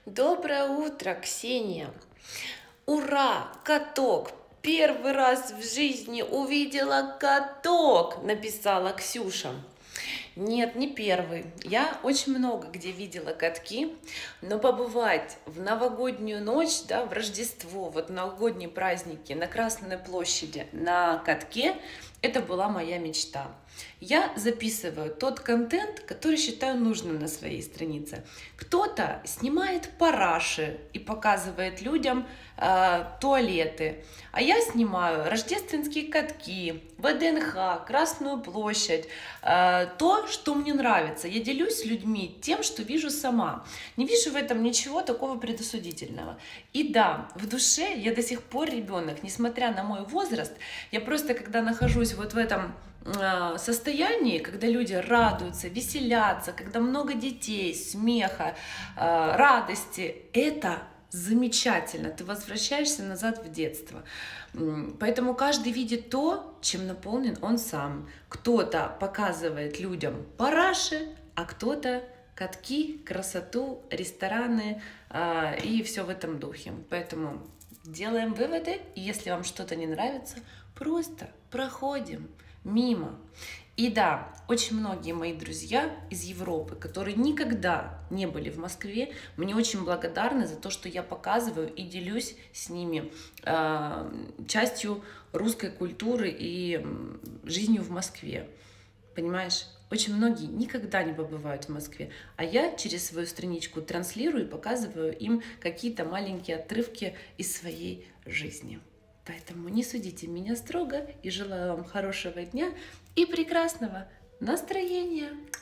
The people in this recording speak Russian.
Доброе утро, Ксения! Ура! Каток! Первый раз в жизни увидела каток, написала Ксюша. Нет, не первый. Я очень много где видела катки, но побывать в новогоднюю ночь, да, в Рождество, вот новогодние праздники на Красной площади на катке, это была моя мечта. Я записываю тот контент, который считаю нужным на своей странице. Кто-то снимает параши и показывает людям туалеты, а я снимаю рождественские катки, ВДНХ, Красную площадь, то, что мне нравится. Я делюсь с людьми тем, что вижу сама. Не вижу в этом ничего такого предосудительного. И да, в душе я до сих пор ребенок, несмотря на мой возраст. Я просто, когда нахожусь вот в этом состоянии, когда люди радуются, веселятся, когда много детей, смеха, радости, это замечательно. Ты возвращаешься назад в детство. Поэтому каждый видит то, чем наполнен он сам. Кто-то показывает людям параши, а кто-то катки, красоту, рестораны и все в этом духе. Поэтому делаем выводы, и если вам что-то не нравится, просто проходим мимо. И да, очень многие мои друзья из Европы, которые никогда не были в Москве, мне очень благодарны за то, что я показываю и делюсь с ними частью русской культуры и жизнью в Москве. Понимаешь? Очень многие никогда не побывают в Москве, а я через свою страничку транслирую и показываю им какие-то маленькие отрывки из своей жизни. Поэтому не судите меня строго и желаю вам хорошего дня и прекрасного настроения.